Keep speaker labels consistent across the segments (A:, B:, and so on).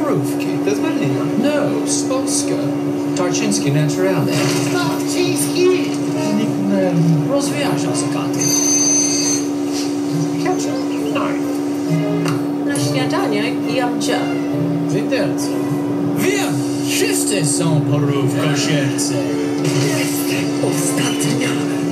A: parówki.
B: Bez melina.
A: No, z Polska. Tarczyński naturalny.
B: Tarczyński!
A: Rozwiążę zagadkę.
C: Na śniadanie jem dżem.
A: Widelce. Wiem, wszyscy są parówkożercy.
B: Ostatnia.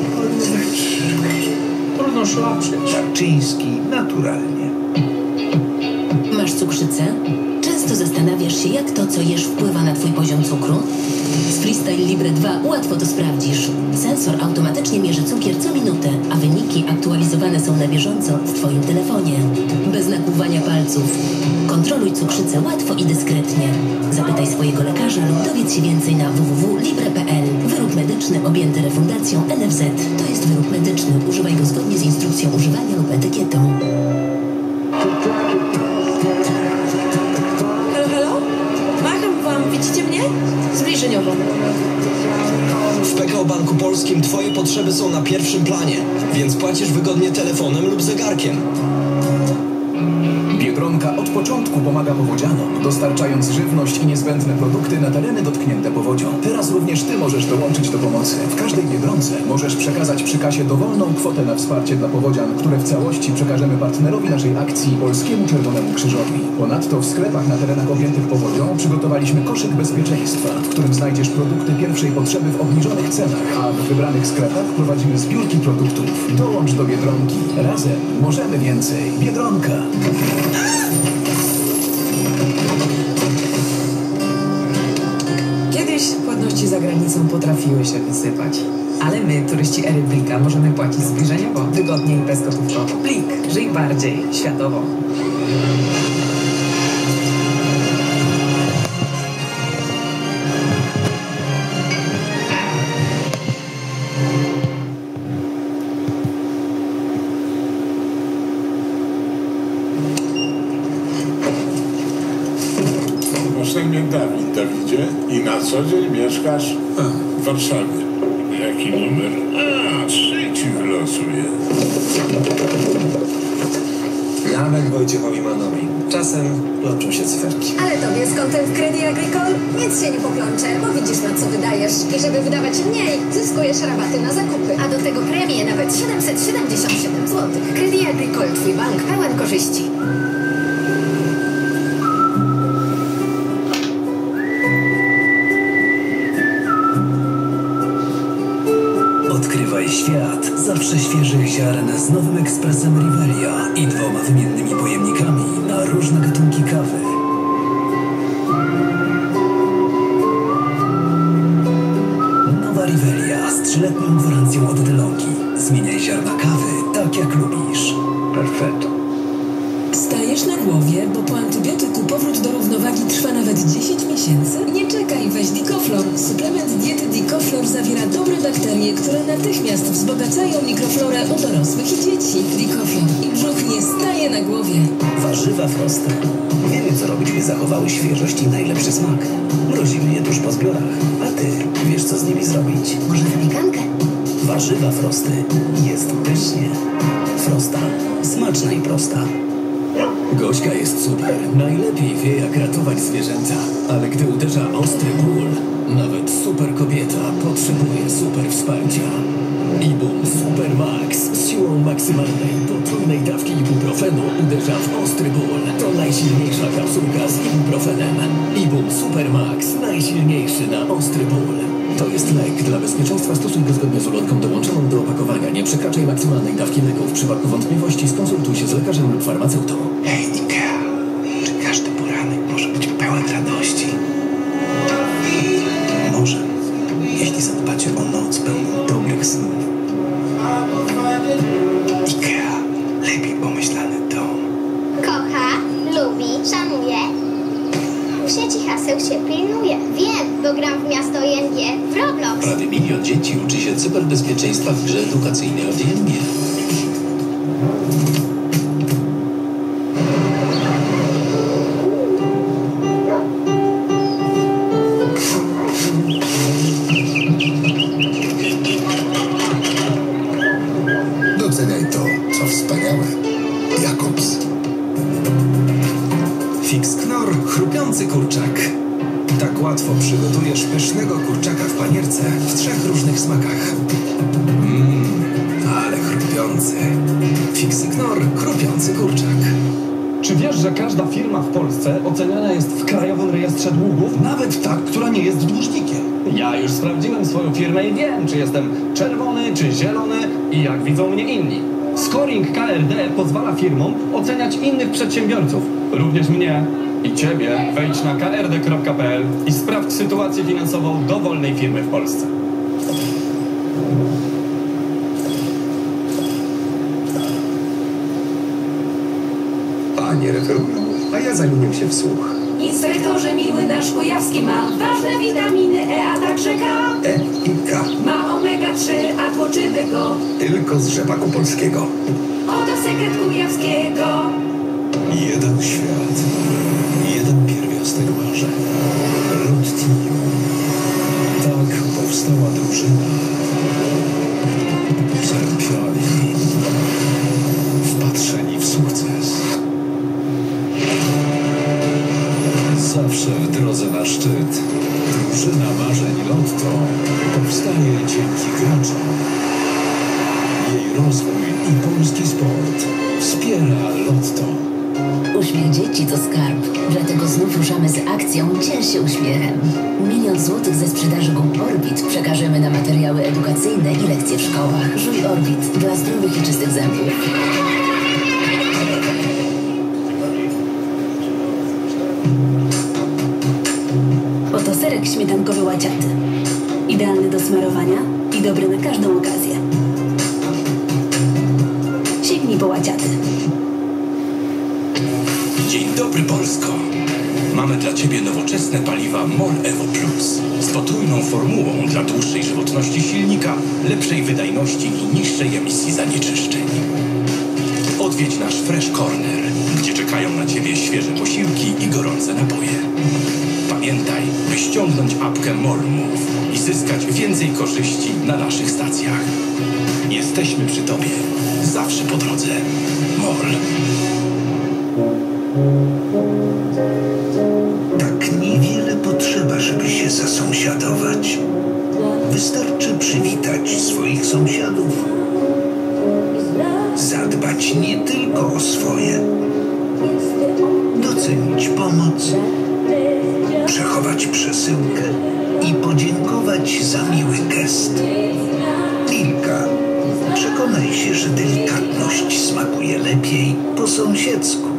A: Trudno szlaczyć.
B: Tarczyński naturalnie.
D: Masz cukrzycę? Często zastanawiasz się, jak to, co jesz, wpływa na twój poziom cukru? Z Freestyle Libre 2 łatwo to sprawdzisz. Sensor automatycznie mierzy cukier co minutę, a wyniki aktualizowane są na bieżąco w twoim telefonie. Bez nakłuwania palców. Kontroluj cukrzycę łatwo i dyskretnie. Zapytaj swojego lekarza lub dowiedz się więcej na www.libre.pl. Wyrób medyczny objęty refundacją NFZ. To jest wyrób medyczny. Używaj go zgodnie z instrukcją używania lub etykietą.
C: Halo? Macham wam, widzicie mnie? Zbliżeniową.
E: W PKO Banku Polskim twoje potrzeby są na pierwszym planie, więc płacisz wygodnie telefonem lub zegarkiem.
F: Biedronka od początku pomaga powodzianom, dostarczając żywność i niezbędne produkty na tereny dotknięte powodzią. Teraz również ty możesz dołączyć do pomocy. W każdej Biedronce możesz przekazać przy kasie dowolną kwotę na wsparcie dla powodzian, które w całości przekażemy partnerowi naszej akcji, Polskiemu Czerwonemu Krzyżowi. Ponadto w sklepach na terenach objętych powodzią przygotowaliśmy koszyk bezpieczeństwa, w którym znajdziesz produkty pierwszej potrzeby w obniżonych cenach, a w wybranych sklepach prowadzimy zbiórki produktów. Dołącz do Biedronki. Razem możemy więcej. Biedronka.
G: Kiedyś płatności za granicą potrafiły się wysypać. Ale my, turyści Ery Blika, możemy płacić zbliżeniowo, wygodnie i bezgotówkowo. Blik. Żyj bardziej światowo.
H: Na imię Dawid, Dawidzie. I na co dzień mieszkasz w Warszawie. Jaki numer? A, 3 wylosuję.
E: Nawet Wojciechowi Manowi. Czasem plączą się cyferki.
I: Ale tobie z kontem Crédit Agricole nic się nie poplącze, bo widzisz, na co wydajesz. I żeby wydawać mniej, zyskujesz rabaty na zakupy. A do tego premie nawet 777 zł. Crédit Agricole, twój bank pełen korzyści.
J: Odkrywaj świat zawsze świeżych ziaren z nowym ekspresem Rivelia i 2 wymiennymi pojemnikami na różne gatunki kawy. Nowa Rivelia z 3-letnią gwarancją od DeLonghi. Zmieniaj ziarna kawy tak, jak lubisz.
E: Perfetto.
K: Stajesz na głowie, bo po antybiotyku powrót do równowagi trwa nawet 10 miesięcy? Nie czekaj, weź Dicoflor. Suplement diety Dicoflor zawiera dobre bakterie, które natychmiast wzbogacają mikroflorę u dorosłych i dzieci. Dicoflor. I brzuch nie staje na głowie.
J: Warzywa Frosty. Wiemy, co robić, by zachowały świeżość i najlepszy smak. Mrozimy je tuż po zbiorach. A ty wiesz, co z nimi zrobić?
I: Może zapiekankę?
J: Warzywa Frosty. Jest pysznie. Frosta. Smaczna i prosta. Gośka jest super. Najlepiej wie, jak ratować zwierzęta. Ale gdy uderza ostry ból, nawet super kobieta potrzebuje super wsparcia. Ibum Super Max z siłą maksymalnej potrójnej dawki ibuprofenu uderza w ostry ból. To najsilniejsza kapsułka z ibuprofenem. Ibum Super Max. Najsilniejszy na ostry ból. To jest lek. Dla bezpieczeństwa stosuj go zgodnie z ulotką dołączoną do opakowania. Nie przekraczaj maksymalnej dawki leku. W przypadku wątpliwości skonsultuj się z lekarzem lub farmaceutą.
B: Hej, Ikea. Czy każdy poranek może być pełen radości? Może, jeśli zadbacie o noc pełną dobrych snów. Ikea. Lepiej pomyślany dom.
L: Kocha, lubi, szanuje. W sieci haseł się pilnuje. Wiem, bo gram w miasto ING w Roblox.
J: Prawie 1 milion dzieci uczy się cyberbezpieczeństwa w grze edukacyjnej od ING.
B: Doceniaj to, co wspaniałe. Jakobs.
E: Fix Knor chrupiący
B: chrupiący kurczak. Tak łatwo przygotujesz pysznego kurczaka w panierce w 3 różnych smakach. Ale chrupiący. Fixy Knorr, chrupiący kurczak.
M: Czy wiesz, że każda firma w Polsce oceniana jest w Krajowym Rejestrze Długów? Nawet ta, która nie jest dłużnikiem. Ja już sprawdziłem swoją firmę i wiem, czy jestem czerwony, czy zielony i jak widzą mnie inni. Scoring KRD pozwala firmom oceniać innych przedsiębiorców, również mnie i ciebie. Wejdź na krd.pl i sprawdź sytuację finansową dowolnej firmy w Polsce.
B: Panie referują, a ja zamienię się w słuch.
K: Inspektorze miły, nasz kujawski ma ważne witaminy E, a także K.
B: E i K.
K: Ma omega-3, a tłoczymy go
B: Tylko z rzepaku polskiego.
K: oto sekret kujawskiego.
E: Jeden świat, jeden pierwiastek marzeń. Road Team. Tak powstała drużyna. Czempioni. Wpatrzeni w sukces. Zawsze w drodze na szczyt. Drużyna marzeń Lotto powstaje dzięki graczom. Jej rozwój i polski sport wspiera Lotto.
D: Uśmiech dzieci to skarb, dlatego znów ruszamy z akcją Dziel się uśmiechem. 1 000 000 złotych ze sprzedaży gum Orbit przekażemy na materiały edukacyjne i lekcje w szkołach. Żuj Orbit dla zdrowych i czystych zębów. Oto serek śmietankowy łaciaty. Idealny do smarowania i dobry na każdą okazję. Sięgnij po łaciaty.
J: Dzień dobry, Polsko! Mamy dla Ciebie nowoczesne paliwa MOL Evo Plus z potrójną formułą dla dłuższej żywotności silnika, lepszej wydajności i niższej emisji zanieczyszczeń. Odwiedź nasz Fresh Corner, gdzie czekają na Ciebie świeże posiłki i gorące napoje. Pamiętaj, by ściągnąć apkę MOL Move i zyskać więcej korzyści na naszych stacjach. Jesteśmy przy Tobie, zawsze po drodze. MOL.
N: Tak niewiele potrzeba, żeby się zasąsiadować. Wystarczy przywitać swoich sąsiadów. Zadbać nie tylko o swoje. Docenić pomoc. Przechować przesyłkę i podziękować za miły gest. Milka, przekonaj się, że delikatność smakuje lepiej po sąsiedzku.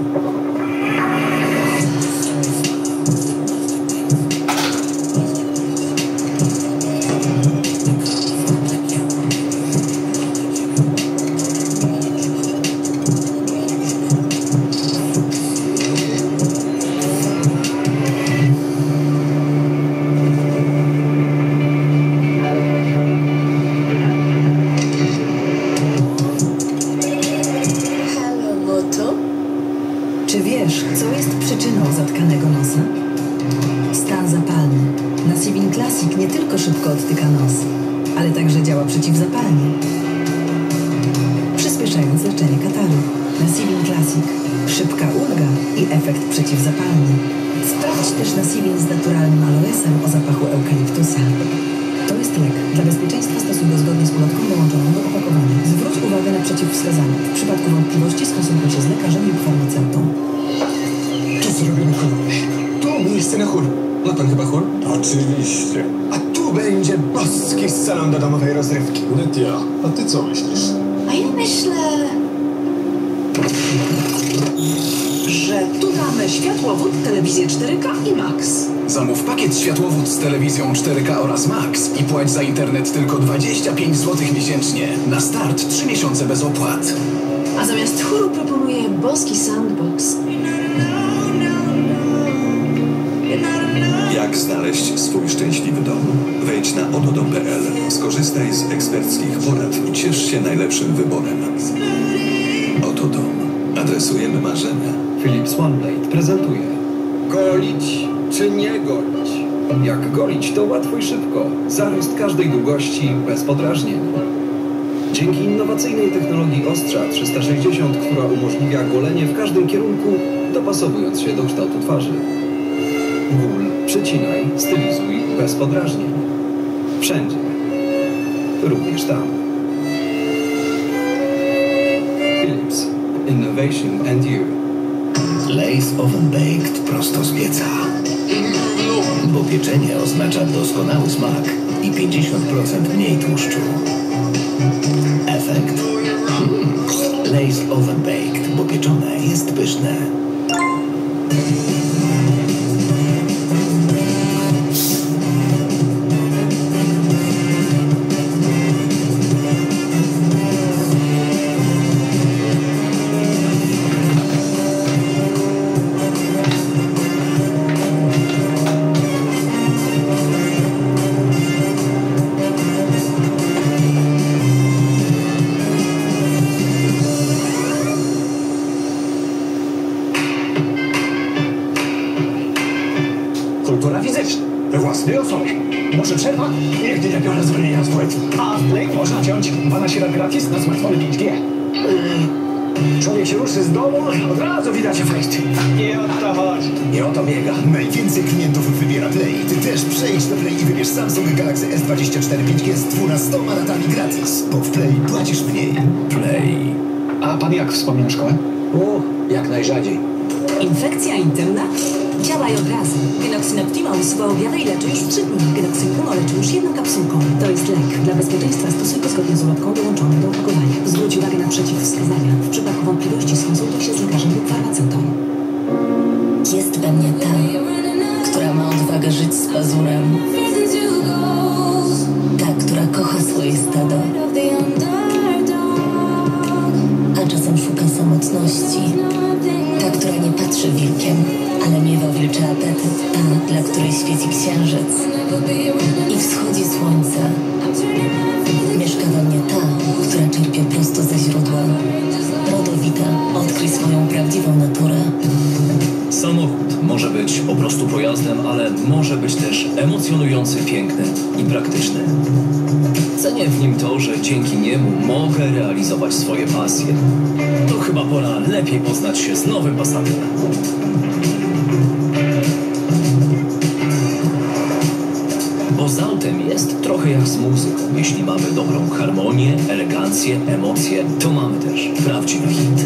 D: Czy wiesz, co jest przyczyną zatkanego nosa? Stan zapalny. Nasivin Classic nie tylko szybko odtyka nos, ale także działa przeciwzapalnie, przyspieszając leczenie kataru. Nasivin Classic. Szybka ulga i efekt przeciwzapalny. Sprawdź też Nasivin z naturalnym aloesem o zapachu eukaliptusa. To jest lek. Dla bezpieczeństwa stosuj go zgodnie z ulotką dołączoną do opakowania. Zwróć uwagę na przeciwwskazania. W przypadku wątpliwości skonsultuj się z lekarzem lub farmaceutą.
B: Tu zrobimy kolumny. Tu miejsce na chór. Ma pan chyba chór?
H: Oczywiście.
B: A tu będzie boski salon do domowej rozrywki.
H: Lydia, a ty co myślisz?
C: A ja myślę, że tu damy światłowód, telewizję 4K i Max.
F: Zamów pakiet światłowód z telewizją 4K oraz Max i płać za internet tylko 25 zł miesięcznie. Na start 3 miesiące bez opłat.
C: A zamiast chóru proponuję boski soundbox.
O: Jak znaleźć swój szczęśliwy dom? Wejdź na ododom.pl. Skorzystaj z eksperckich porad i ciesz się najlepszym wyborem. Oto dom. Adresujemy marzenia.
P: Philips OneBlade prezentuje. Golić czy nie golić? Jak golić, to łatwo i szybko. Zarost każdej długości bez podrażnień. Dzięki innowacyjnej technologii ostrza 360, która umożliwia golenie w każdym kierunku, dopasowując się do kształtu twarzy. Przycinaj, stylizuj bez podrażnień. Wszędzie. Również tam. Philips. Innovation and you.
N: Lay's Oven Baked prosto z pieca. Bo pieczenie oznacza doskonały smak i 50% mniej tłuszczu. Efekt? Lay's Oven Baked, bo pieczone jest pyszne.
Q: Kultura fizyczna, we własnej osobie. Może przerwa? Nigdy nie biorę zwolnienia z płacy. A Play można wziąć 12 lat gratis na smartfony 5G. Człowiek się ruszy z domu, od razu widać efekty. I o to chodzi.
B: I o to biega. Najwięcej klientów wybiera Play. Ty też przejdź do Play i wybierz Samsung Galaxy S24 5G z 12 latami gratis. Bo w Play płacisz mniej.
Q: Play. A pan jak wspomina szkołę? Jak najrzadziej.
C: Infekcja intymna? Działaj od razu. Genoxin Optima usuwa objawy i leczy już w 3 dni. Genoxin Uno leczy już 1 kapsułką. To jest lek. Dla bezpieczeństwa stosuj go zgodnie z ulotką dołączoną do opakowania. Zwróć uwagę na przeciwwskazania. W przypadku wątpliwości skonsultuj się z lekarzem lub farmaceutą.
D: Jest we mnie ta, która ma odwagę żyć z pazurem. Ta, która kocha swoje stado. A czasem szuka samotności. Ta, która nie patrzy wilkiem, ale miewa wilczy apetyt. Ta, dla której świeci księżyc i wschodzi słońce. Mieszka we mnie ta, która czerpie prosto ze źródła. Rodowita, odkryj swoją prawdziwą naturę.
J: Samochód może być po prostu pojazdem, ale może być też emocjonujący, piękny i praktyczny. Cenię w nim to, że dzięki niemu mogę realizować swoje pasje. To chyba pora lepiej poznać się z nowym Passatem. Bo z autem jest trochę jak z muzyką. Jeśli mamy dobrą harmonię, elegancję, emocje, to mamy też prawdziwy hit.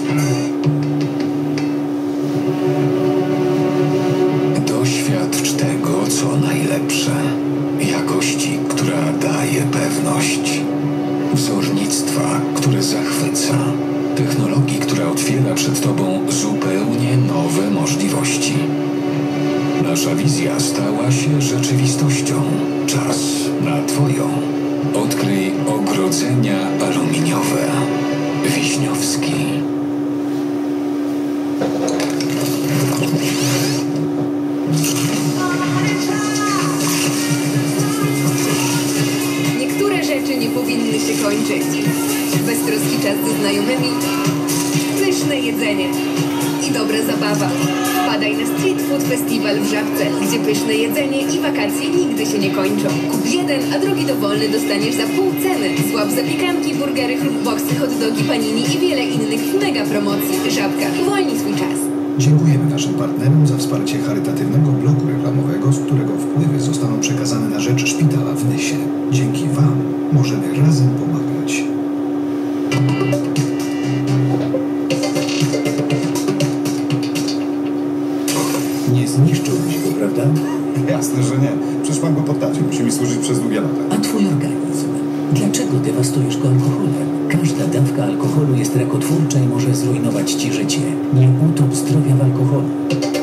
R: Doświadcz tego, co najlepsze. Jakości, która daje pewność. Wzornictwa, które zachwyca. Technologii, która otwiera przed Tobą zupełnie nowe możliwości. Nasza wizja stała się rzeczywistością. Czas na Twoją. Odkryj ogrodzenia aluminiowe. Wiśniowski.
S: Niektóre rzeczy nie powinny się kończyć. Beztroski czas ze znajomymi, pyszne jedzenie i dobra zabawa. Wpadaj na Street Food Festival w Żabce, gdzie pyszne jedzenie i wakacje nigdy się nie kończą. Kup jeden, a drugi dowolny dostaniesz za pół ceny. Złap zapiekanki, burgery, chrupboxy, hot dogi, panini i wiele innych w mega promocji. Żabka, uwolnij swój czas.
B: Dziękujemy naszym partnerom za wsparcie charytatywnego bloku reklamowego, z którego wpływy zostaną przekazane na rzecz szpitala w Nysie. Dzięki Wam możemy razem pomagać.
N: Nie zniszczyłbyś go, prawda?
T: Jasne, że nie. Przecież mam go pod tacie. Musi mi służyć przez długie lata.
J: A twój organizm? Dlaczego dewastujesz go alkoholem? Każda dawka alkoholu jest rakotwórcza i może zrujnować ci życie. Nie utop zdrowia w alkoholu.